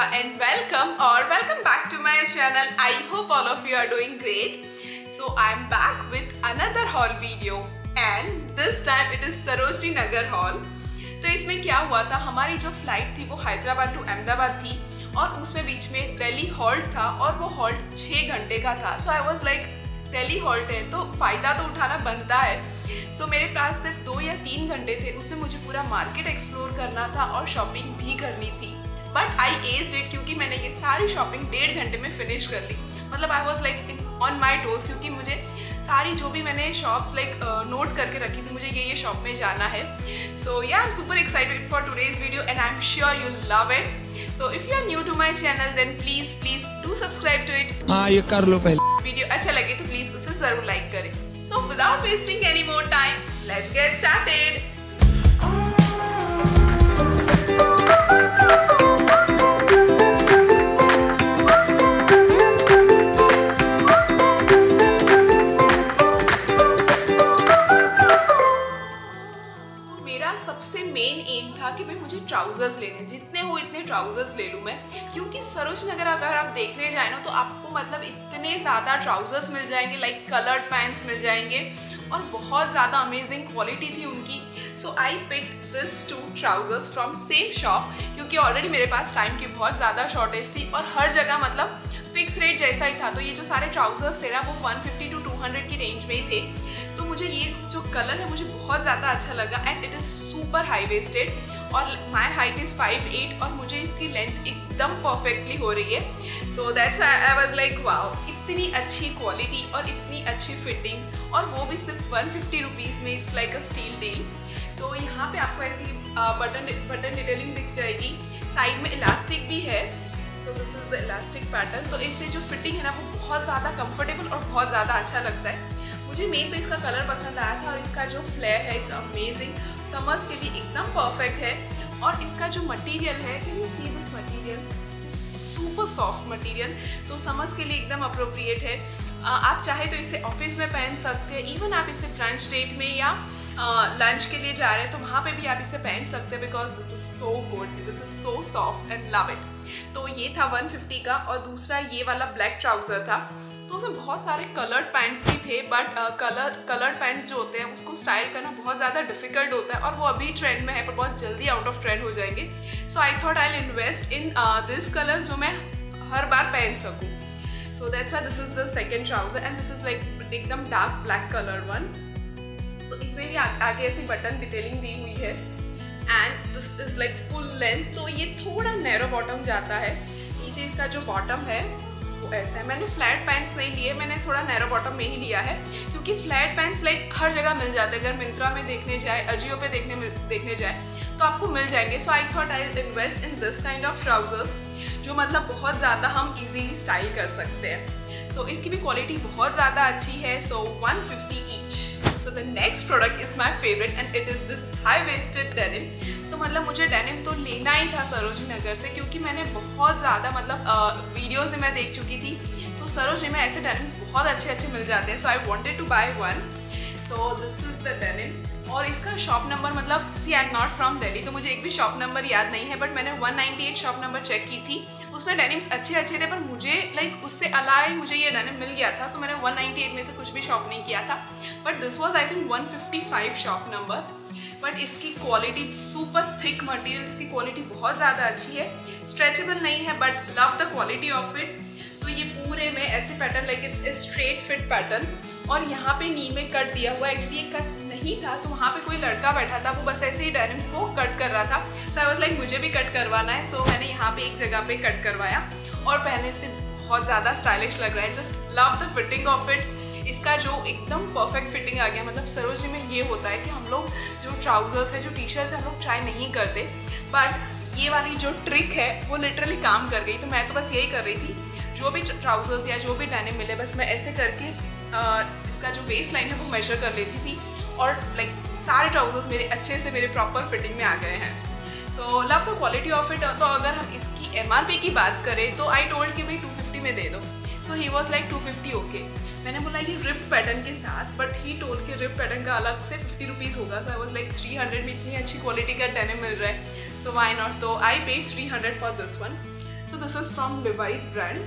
and welcome back to my channel. I hope all of you are doing great. So I'm back with another haul video and this time it is Sarojini Nagar haul. तो इसमें क्या हुआ था, हमारी जो flight थी वो Hyderabad to Ahmedabad थी और उसमें बीच में दिल्ली हॉल्ट था और वो हॉल्ट 6 घंटे का था. So I was like Delhi halt है तो फ़ायदा तो उठाना बनता है. सो मेरे पास सिर्फ 2 या 3 घंटे थे, उसमें मुझे पूरा मार्केट एक्सप्लोर करना था और शॉपिंग भी करनी थी. बट आई एज्ड इट क्योंकि मैंने ये सारी शॉपिंग 1.5 घंटे में फिनिश कर ली. मतलब I was like on my toes क्योंकि मुझे सारी जो भी मैंने शॉप्स लाइक नोट करके रखी थी, मुझे ये शॉप में जाना है. So yeah I am super excited for today's video and I am sure you love it. So if you are new to my channel then please do subscribe to it. हाँ ये कर लो पहले. Video अच्छा लगे तो please उसे जरूर like करें. So without wasting any more time, let's get started. सबसे मेन एम था कि भाई मुझे ट्राउजर्स लेने, जितने हो इतने ट्राउजर्स ले लूँ मैं, क्योंकि सरोजनी नगर अगर आप देखने जाए ना तो आपको मतलब इतने ज़्यादा ट्राउजर्स मिल जाएंगे, लाइक कलर्ड पैंट्स मिल जाएंगे और बहुत ज़्यादा अमेजिंग क्वालिटी थी उनकी. So I pick this 2 trousers from same shop क्योंकि ऑलरेडी मेरे पास टाइम की बहुत ज़्यादा शॉर्टेज थी और हर जगह मतलब फिक्स रेट जैसा ही था. तो ये जो सारे ट्राउजर्स थे ना वो 150 to 200 की रेंज में ही थे. तो मुझे ये जो कलर है मुझे बहुत ज़्यादा अच्छा लगा and it is super high waisted और माई हाइट इज़ 5'8" और मुझे इसकी लेंथ एकदम परफेक्टली हो रही है. So that's I was like wow, इतनी अच्छी क्वालिटी और इतनी अच्छी फिटिंग और वो भी सिर्फ 150 रुपीज़ में. It's like a steal deal. तो यहाँ पे आपको ऐसी बटन डिटेलिंग दिख जाएगी, साइड में इलास्टिक भी है. So this is the elastic pattern. तो इससे जो फिटिंग है ना वो बहुत ज़्यादा कंफर्टेबल और बहुत ज़्यादा अच्छा लगता है. मुझे मेन तो इसका कलर पसंद आया था और इसका जो फ्लेयर है इट्स अमेजिंग. समर्स के लिए एकदम परफेक्ट है और इसका जो मटेरियल है, can you see this material, super soft material. तो समर्स के लिए एकदम अप्रोप्रिएट है. आप चाहे तो इसे ऑफिस में पहन सकते हैं, इवन आप इसे ब्रंच डेट में या लंच के लिए जा रहे हैं तो वहाँ पे भी आप इसे पहन सकते हैं because this is so good, this is so soft and love it. तो ये था 150 का और दूसरा ये वाला ब्लैक ट्राउज़र था. तो उसमें बहुत सारे कलर्ड पैंट्स भी थे बट कलर्ड पैंट्स जो होते हैं उसको स्टाइल करना बहुत ज़्यादा डिफिकल्ट होता है और वो अभी ट्रेंड में है पर बहुत जल्दी आउट ऑफ ट्रेंड हो जाएंगे. So I thought I will invest in this colour जो मैं हर बार पहन सकूँ. So that's why this is the second trouser and this is like एकदम डार्क ब्लैक कलर वन. तो इसमें भी आगे ऐसी बटन डिटेलिंग दी हुई है and this is like full length. तो ये थोड़ा नैरो बॉटम जाता है. नीचे इसका जो बॉटम है वो ऐसा है. मैंने फ्लैट पैंट्स नहीं लिए, मैंने थोड़ा नैरो बॉटम में ही लिया है क्योंकि फ्लैट पैंट्स लाइक हर जगह मिल जाते हैं. अगर मिंत्रा में देखने जाए, अजियो पे देखने जाए तो आपको मिल जाएंगे. So I thought I will invest in this kind of trousers जो मतलब बहुत ज़्यादा हम इजीली स्टाइल कर सकते हैं. सो इसकी भी क्वालिटी बहुत ज़्यादा अच्छी है. So 150 each. So the next product is my favorite and it is this high waisted denim. तो मतलब मुझे डेनिम तो लेना ही था सरोजनी नगर से क्योंकि मैंने बहुत ज़्यादा मतलब वीडियोज़ में मैं देख चुकी थी तो सरोजनी में ऐसे डेनिम्स बहुत अच्छे मिल जाते हैं. So I wanted to buy one. So this is the denim और इसका शॉप नंबर मतलब see I am not from Delhi तो मुझे एक भी शॉप नंबर याद नहीं है बट मैंने 198 शॉप नंबर चेक की थी. उसमें डेनिम्स अच्छे थे पर मुझे लाइक उससे अलावा मुझे ये डेनिम मिल गया था तो मैंने 198 में से कुछ भी शॉप नहीं किया था. But this was I think 155 shop number. But इसकी क्वालिटी सुपर थिक मटेरियल, इसकी क्वालिटी बहुत ज़्यादा अच्छी है. स्ट्रेचेबल नहीं है but love the quality of it. तो ये पूरे में ऐसे pattern like it's a straight fit pattern और यहाँ पे नी में कट दिया हुआ. एक्चुअली ये कट नहीं था तो वहाँ पे कोई लड़का बैठा था, वो बस ऐसे ही डेनिम्स को कट कर रहा था. सो आई वाज लाइक मुझे भी कट करवाना है. सो मैंने यहाँ पे एक जगह पे कट करवाया और पहनने से बहुत ज़्यादा स्टाइलिश लग रहा है. Just love the fitting of it. इसका जो एकदम परफेक्ट फिटिंग आ गया. मतलब सरोजनी में ये होता है कि हम लोग जो ट्राउजर्स है, जो टी शर्ट्स है हम लोग ट्राई नहीं करते बट ये वाली जो ट्रिक है वो लिटरली काम कर गई. तो मैं तो बस यही कर रही थी, जो भी ट्राउजर्स या जो भी डेनिम मिले बस मैं ऐसे करके इसका जो वेस्ट लाइन है वो मेजर कर लेती थी और लाइक सारे ट्राउजर्स मेरे अच्छे से मेरे प्रॉपर फिटिंग में आ गए हैं. So love the quality of it. तो अगर हम इसकी MRP की बात करें तो आई टोल्ड कि भाई 250 में दे दो. So he was like 250 okay. मैंने बोला ये रिप पैटर्न के साथ बट ही टोल्ड कि रिप पैटर्न का अलग से 50 रुपीज़ होगा. सो आई वॉज लाइक 300 में इतनी अच्छी क्वालिटी का डेनिम मिल रहा है. So why not. तो I paid 300 for this one. So this is from Levi's brand.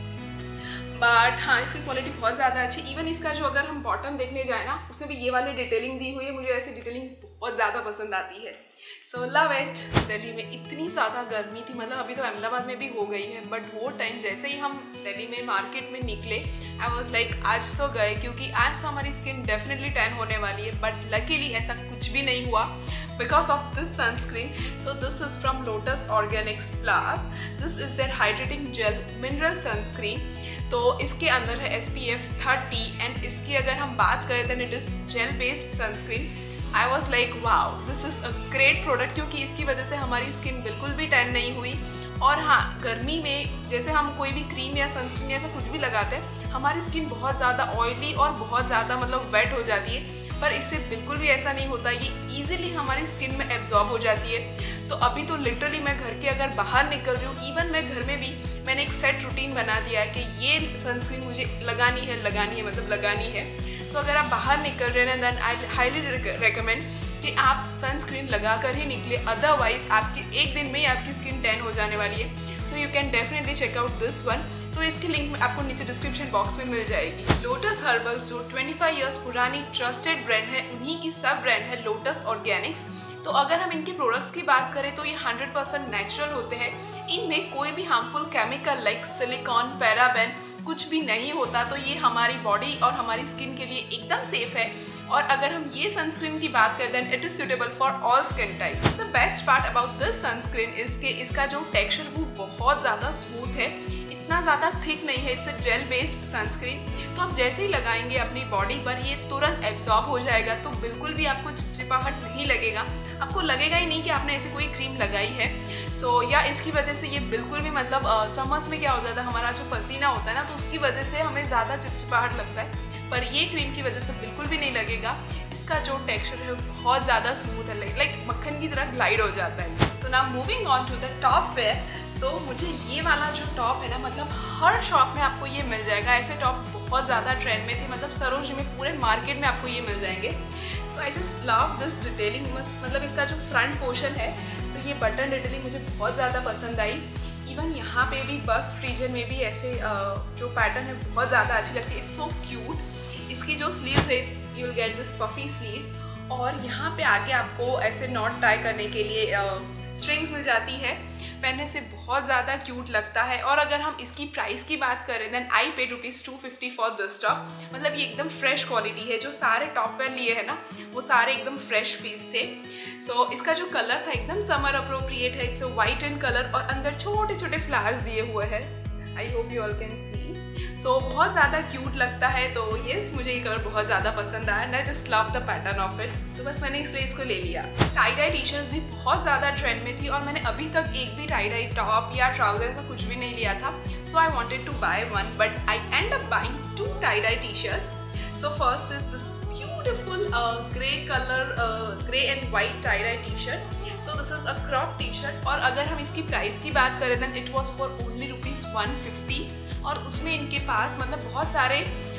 But हाँ, इसकी क्वालिटी बहुत ज़्यादा अच्छी। इवन इसका जो अगर हम बॉटम देखने जाए ना, उसमें भी ये वाली डिटेलिंग दी हुई है। मुझे ऐसी डिटेलिंग्स बहुत ज़्यादा पसंद आती है। So love it. दिल्ली में इतनी ज़्यादा गर्मी थी, मतलब अभी तो अहमदाबाद में भी हो गई है, बट वो टाइम जैसे ही हम दिल्ली में मार्केट में निकले, आई वॉज लाइक आज तो गए, क्योंकि आज तो हमारी स्किन डेफिनेटली टैन होने वाली है। बट लकीली ऐसा कुछ भी नहीं हुआ because of this sunscreen. So this is from Lotus Organics Plus. This is their hydrating gel mineral sunscreen. तो इसके अंदर है SPF 30 एंड इसकी अगर हम बात करें then it is gel based sunscreen. I was like wow, this is a great product, क्योंकि इसकी वजह से हमारी स्किन बिल्कुल भी टैन नहीं हुई। और हाँ, गर्मी में जैसे हम कोई भी क्रीम या सनस्क्रीन ऐसा कुछ भी लगाते हैं, हमारी स्किन बहुत ज़्यादा ऑयली और बहुत ज़्यादा मतलब वेट हो जाती है, पर इससे बिल्कुल भी ऐसा नहीं होता। ये इजीली हमारी स्किन में एब्जॉर्ब हो जाती है। तो अभी तो लिटरली मैं घर के अगर बाहर निकल रही हूँ, इवन मैं घर में भी मैंने एक सेट रूटीन बना दिया है कि ये सनस्क्रीन मुझे लगानी है मतलब लगानी है। तो अगर आप बाहर निकल रहे हैं देन आई हाईली रिकमेंड कि आप सनस्क्रीन लगा कर ही निकले, अदरवाइज आपकी एक दिन में ही आपकी स्किन टैन हो जाने वाली है। So you can definitely check out this one. तो इसकी लिंक आपको नीचे डिस्क्रिप्शन बॉक्स में मिल जाएगी। लोटस हर्बल्स जो 25 इयर्स पुरानी ट्रस्टेड ब्रांड है, उन्हीं की सब ब्रांड है लोटस ऑर्गेनिक्स। तो अगर हम इनके प्रोडक्ट्स की बात करें तो ये 100% नेचुरल होते हैं। इनमें कोई भी harmful chemical like silicone, paraben कुछ भी नहीं होता। तो ये हमारी बॉडी और हमारी स्किन के लिए एकदम सेफ है। और अगर हम ये सनस्क्रीन की बात करें then it is suitable for all skin type. The best part about this sunscreen is के इसका जो टेक्सचर वो बहुत ज़्यादा स्मूथ है, इतना ज़्यादा थिक नहीं है। It's a gel based sunscreen. तो आप जैसे ही लगाएंगे अपनी बॉडी पर ये तुरंत एब्जॉर्ब हो जाएगा, तो बिल्कुल भी आपको चिपचिपाहट नहीं लगेगा। आपको लगेगा ही नहीं कि आपने ऐसी कोई क्रीम लगाई है। या इसकी वजह से ये बिल्कुल भी मतलब समर्स में क्या हो जाता है, हमारा जो पसीना होता है ना, तो उसकी वजह से हमें ज़्यादा चिपचिपाहट लगता है, पर ये क्रीम की वजह से बिल्कुल भी नहीं लगेगा। इसका जो टेक्सचर है बहुत ज़्यादा स्मूथ है, लाइक मक्खन की तरह ग्लाइड हो जाता है। So now moving on to the top wear. तो मुझे ये वाला जो टॉप है ना, मतलब हर शॉप में आपको ये मिल जाएगा। ऐसे टॉप्स बहुत ज़्यादा ट्रेंड में थे, मतलब सरोजिनी में पूरे मार्केट में आपको ये मिल जाएंगे। So I just love this detailing. मतलब इसका जो फ्रंट पोर्शन है, तो ये बटन डिटेलिंग मुझे बहुत ज़्यादा पसंद आई। इवन यहाँ पे भी बस्ट रीजन में भी ऐसे जो पैटर्न है बहुत ज़्यादा अच्छी लगती है। It's so cute. इसकी जो स्लीव्स है, you will get this puffy sleeves, और यहाँ पे आगे आपको ऐसे नॉट टाई करने के लिए स्ट्रिंग्स मिल जाती है। पहनने से बहुत ज़्यादा क्यूट लगता है। और अगर हम इसकी प्राइस की बात करें then I paid ₹250 for this top. मतलब ये एकदम फ्रेश क्वालिटी है। जो सारे टॉप वेयर लिए है ना, वो सारे एकदम फ्रेश पीस थे। सो इसका जो कलर था एकदम समर अप्रोप्रिएट है। It's a white in colour और अंदर छोटे छोटे फ्लावर्स दिए हुए हैं। I hope you all can see. So बहुत ज़्यादा क्यूट लगता है। तो येस, मुझे ये कलर बहुत ज़्यादा पसंद आया and I just love the pattern of it. तो बस मैंने इसलिए इसको ले लिया। टाई डाई टी शर्ट्स भी बहुत ज़्यादा ट्रेंड में थी और मैंने अभी तक एक भी टाई डाई टॉप या ट्राउजर ऐसा कुछ भी नहीं लिया था। So I wanted to buy one but I end up buying 2 tie dye T shirts. So first is this beautiful grey colour, grey and white tie dye T shirt. So this is a crop T shirt. और अगर हम इसकी price की बात करें then it was for only ₹150। और उसमें इनके पास मतलब बहुत सारे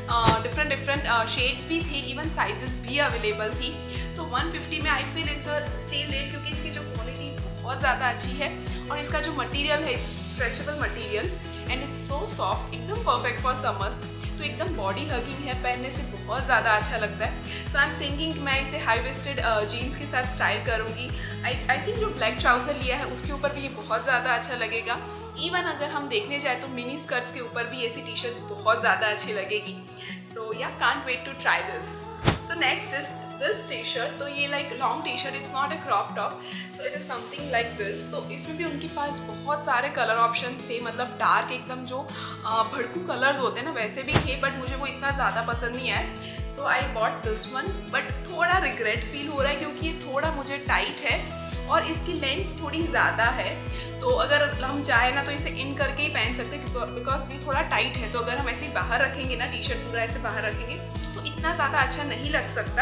डिफरेंट शेड्स भी थे, इवन साइजेस भी अवेलेबल थी। सो 150 में I feel it's a steal deal, क्योंकि इसकी जो क्वालिटी बहुत ज़्यादा अच्छी है और इसका जो मटेरियल है it's stretchable material and it's so soft, एकदम परफेक्ट फॉर समर्स। तो एकदम बॉडी हगिंग है, पहनने से बहुत ज़्यादा अच्छा लगता है। सो आई एम थिंकिंग मैं इसे हाई वेस्टेड जीन्स के साथ स्टाइल करूँगी। आई थिंक जो ब्लैक ट्राउज़र लिया है उसके ऊपर भी ये बहुत ज़्यादा अच्छा लगेगा। इवन अगर हम देखने जाए तो मिनी स्कर्ट्स के ऊपर भी ऐसी टी शर्ट्स बहुत ज़्यादा अच्छी लगेगी। So yeah can't wait to try this. So next is this T shirt. तो ये like long T shirt, it's not a crop top. So it is something like this. तो इसमें भी उनके पास बहुत सारे कलर ऑप्शंस थे, मतलब डार्क एकदम जो भड़कू कलर्स होते हैं ना वैसे भी थे, बट मुझे वो इतना ज़्यादा पसंद नहीं आया। So I bought this one, but थोड़ा रिग्रेट फील हो रहा है क्योंकि ये थोड़ा मुझे टाइट है और इसकी लेंथ थोड़ी ज़्यादा है। तो अगर हम चाहे ना तो इसे इन करके ही पहन सकते हैं बिकॉज ये थोड़ा टाइट है। तो अगर हम ऐसे ही बाहर रखेंगे ना, टी शर्ट पूरा ऐसे बाहर रखेंगे तो इतना ज़्यादा अच्छा नहीं लग सकता।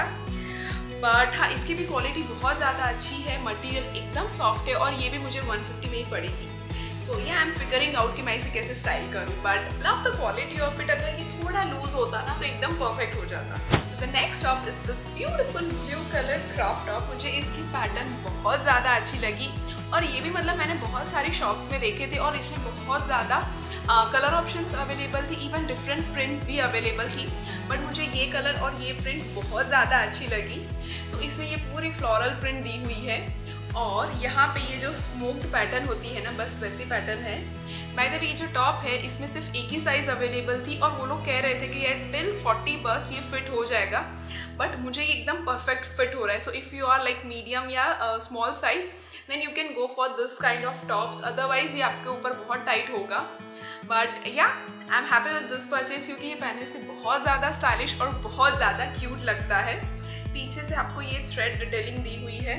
बट हाँ, इसकी भी क्वालिटी बहुत ज़्यादा अच्छी है, मटेरियल एकदम सॉफ्ट है और ये भी मुझे 150 में ही पड़ी थी। सो ये आई एम फिगरिंग आउट कि मैं इसे कैसे स्टाइल करूँ, but love the quality of it. अगर ये थोड़ा लूज होता ना तो एकदम परफेक्ट हो जाता। So the next top is this beautiful blue colour crop top. मुझे इसकी पैटर्न बहुत ज़्यादा अच्छी लगी और ये भी मतलब मैंने बहुत सारी शॉप्स में देखे थे और इसमें बहुत ज़्यादा कलर ऑप्शंस अवेलेबल थी, इवन डिफरेंट प्रिंट्स भी अवेलेबल थी, बट मुझे ये कलर और ये प्रिंट बहुत ज़्यादा अच्छी लगी। तो इसमें ये पूरी फ्लोरल प्रिंट दी हुई है और यहाँ पे ये जो स्मोक्ड पैटर्न होती है ना, बस वैसी पैटर्न है। बाय द वे, ये जो टॉप है इसमें सिर्फ एक ही साइज़ अवेलेबल थी और वो लोग कह रहे थे कि यार टिल 40 बस ये फिट हो जाएगा, बट मुझे ये एकदम परफेक्ट फिट हो रहा है। So if you are like medium या small size then you can go for this kind of tops, otherwise ये आपके ऊपर बहुत टाइट होगा। But yeah I am happy with this purchase क्योंकि ये पहनने से बहुत ज़्यादा स्टाइलिश और बहुत ज़्यादा क्यूट लगता है। पीछे से आपको ये थ्रेड डिटेलिंग दी हुई है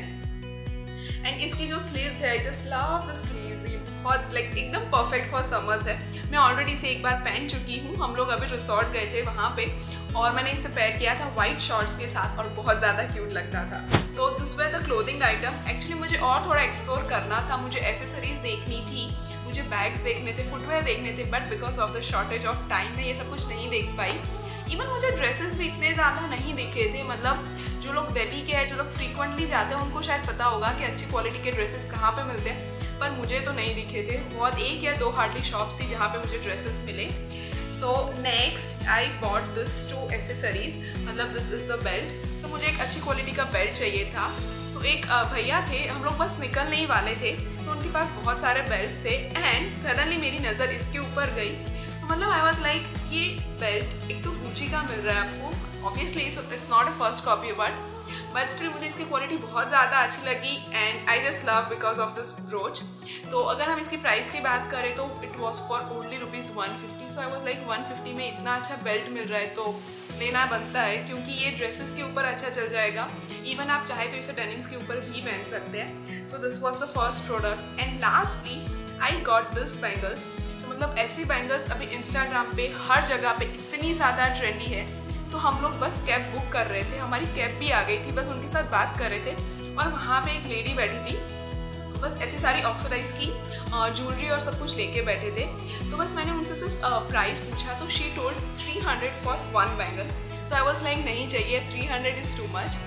एंड इसकी जो स्लीव्स है, I just love the sleeves, ये बहुत लाइक एकदम परफेक्ट फॉर समर्स है। मैं ऑलरेडी इसे एक बार पहन चुकी हूँ, हम लोग अभी रिसोर्ट गए थे वहाँ पे और मैंने इसे पेयर किया था वाइट शॉर्ट्स के साथ और बहुत ज़्यादा क्यूट लगता था। So this way the clothing item. Actually मुझे और थोड़ा एक्सप्लोर करना था, मुझे एसेसरीज देखनी थी, मुझे बैग्स देखने थे, फुटवेयर देखने थे, but because of the shortage of time मैं ये सब कुछ नहीं देख पाई। इवन मुझे ड्रेसेस भी इतने ज़्यादा नहीं दिखे थे, मतलब जो लोग दिल्ली के हैं, जो लोग फ्रीक्वेंटली जाते हैं, उनको शायद पता होगा कि अच्छी क्वालिटी के ड्रेसेस कहाँ पे मिलते हैं, पर मुझे तो नहीं दिखे थे। बहुत एक या दो हार्डली शॉप्स थी जहाँ पे मुझे ड्रेसेस मिले। So next I bought this 2 accessories, मतलब दिस इज़ द बेल्ट। तो मुझे एक अच्छी क्वालिटी का बेल्ट चाहिए था। तो एक भैया थे, हम लोग बस निकलने ही वाले थे, तो उनके पास बहुत सारे बेल्ट्स थे एंड सडनली मेरी नज़र इसके ऊपर गई। तो मतलब आई वॉज लाइक ये बेल्ट एक तो गुची का मिल रहा है आपको, obviously it's not a first copy but still मुझे इसकी क्वालिटी बहुत ज़्यादा अच्छी लगी and I just love because of this brooch. तो अगर हम इसकी प्राइस की बात करें तो it was for only ₹150। So I was like 150 में इतना अच्छा बेल्ट मिल रहा है तो लेना बनता है, क्योंकि ये ड्रेसेस के ऊपर अच्छा चल जाएगा। इवन आप चाहे तो इसे डेनिम्स के ऊपर भी पहन सकते हैं। So this was the first product and lastly I got this bangles. तो मतलब ऐसी बैंगल्स अभी इंस्टाग्राम पे हर जगह पे इतनी ज़्यादा ट्रेंडी है, तो हम लोग बस कैब बुक कर रहे थे, हमारी कैब भी आ गई थी, बस उनके साथ बात कर रहे थे और वहाँ पे एक लेडी बैठी थी, बस ऐसी सारी ऑक्सीडाइज की ज्वेलरी और सब कुछ लेके बैठे थे। तो बस मैंने उनसे सिर्फ प्राइस पूछा तो she told 300 for 1 bangle. So I was like नहीं चाहिए, 300 इज़ टू मच।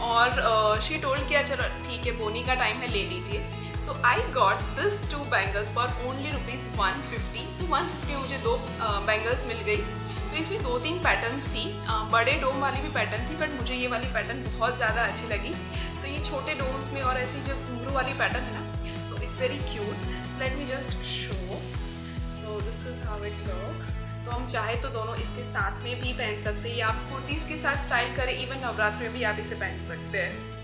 और शी टोल्ड किया चलो ठीक है, बोनी का टाइम है, ले लीजिए। So I got this 2 bangles for only ₹150। तो 150 में मुझे 2 बैंगल्स मिल गई। तो इसमें 2-3 पैटर्न्स थी, बड़े डोम वाली भी पैटर्न थी, बट मुझे ये वाली पैटर्न बहुत ज़्यादा अच्छी लगी। तो ये छोटे डोम्स में और ऐसी जो घुंघरू वाली पैटर्न है ना, so it's very cute. So let me just show. So this is how it looks. तो हम चाहे तो दोनों इसके साथ में भी पहन सकते हैं या आप कुर्तीज़ के साथ स्टाइल करें, इवन नवरात्र में भी आप इसे पहन सकते हैं।